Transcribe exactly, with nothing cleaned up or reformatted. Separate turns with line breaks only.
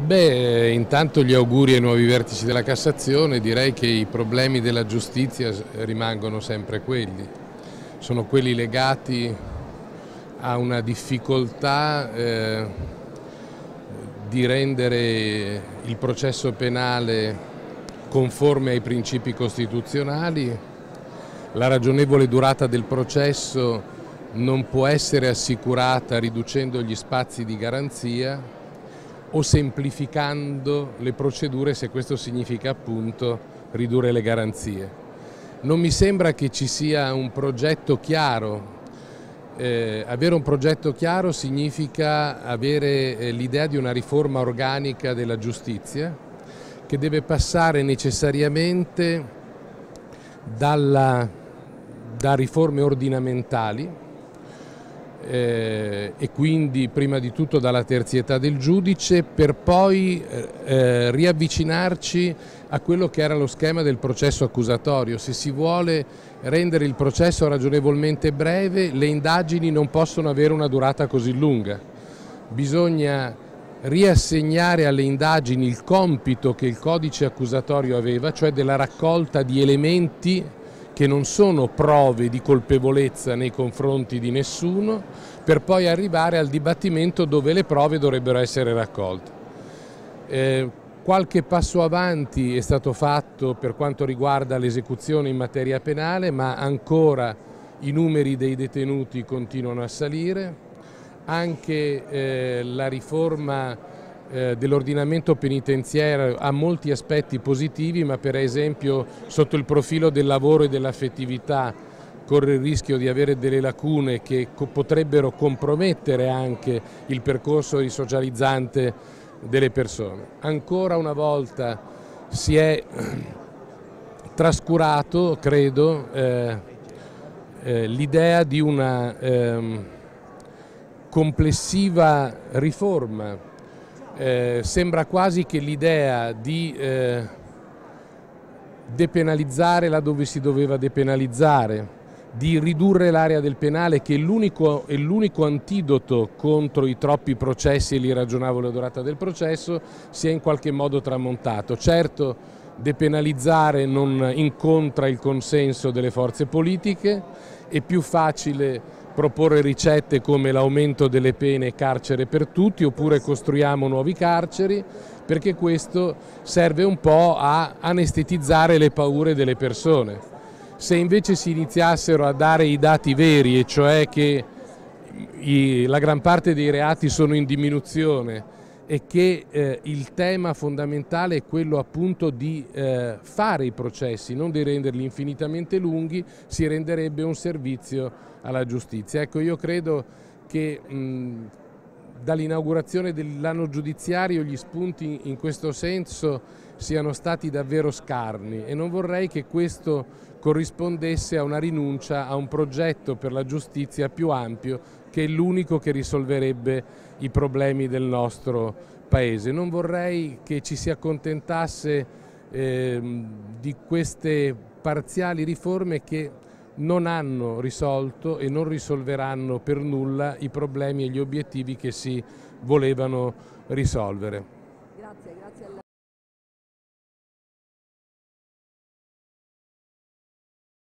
Beh, intanto gli auguri ai nuovi vertici della Cassazione. Direi che i problemi della giustizia rimangono sempre quelli, sono quelli legati a una difficoltà eh, di rendere il processo penale conforme ai principi costituzionali. La ragionevole durata del processo non può essere assicurata riducendo gli spazi di garanzia o semplificando le procedure, se questo significa appunto ridurre le garanzie. Non mi sembra che ci sia un progetto chiaro. Eh, avere un progetto chiaro significa avere eh, l'idea di una riforma organica della giustizia che deve passare necessariamente dalla, da riforme ordinamentali Eh, e quindi prima di tutto dalla terzietà del giudice, per poi eh, riavvicinarci a quello che era lo schema del processo accusatorio. Se si vuole rendere il processo ragionevolmente breve, le indagini non possono avere una durata così lunga. Bisogna riassegnare alle indagini il compito che il codice accusatorio aveva, cioè della raccolta di elementi che non sono prove di colpevolezza nei confronti di nessuno, per poi arrivare al dibattimento dove le prove dovrebbero essere raccolte. Eh, qualche passo avanti è stato fatto per quanto riguarda l'esecuzione in materia penale, ma ancora i numeri dei detenuti continuano a salire. Anche eh, la riforma dell'ordinamento penitenziario ha molti aspetti positivi, ma per esempio sotto il profilo del lavoro e dell'affettività corre il rischio di avere delle lacune che potrebbero compromettere anche il percorso risocializzante delle persone. Ancora una volta si è trascurato, credo, eh, eh, l'idea di una eh, complessiva riforma. Eh, sembra quasi che l'idea di eh, depenalizzare laddove si doveva depenalizzare, di ridurre l'area del penale, che è l'unico è l'unico antidoto contro i troppi processi e l'irragionevole durata del processo, sia in qualche modo tramontato. Certo, depenalizzare non incontra il consenso delle forze politiche, è più facile proporre ricette come l'aumento delle pene e carcere per tutti, oppure costruiamo nuovi carceri, perché questo serve un po' a anestetizzare le paure delle persone. Se invece si iniziassero a dare i dati veri, e cioè che i, la gran parte dei reati sono in diminuzione e che eh, il tema fondamentale è quello appunto di eh, fare i processi, non di renderli infinitamente lunghi, si renderebbe un servizio alla giustizia. Ecco, io credo che dall'inaugurazione dell'anno giudiziario gli spunti in questo senso siano stati davvero scarni e non vorrei che questo corrispondesse a una rinuncia a un progetto per la giustizia più ampio, che è l'unico che risolverebbe i problemi del nostro Paese. Non vorrei che ci si accontentasse eh, di queste parziali riforme che non hanno risolto e non risolveranno per nulla i problemi e gli obiettivi che si volevano risolvere.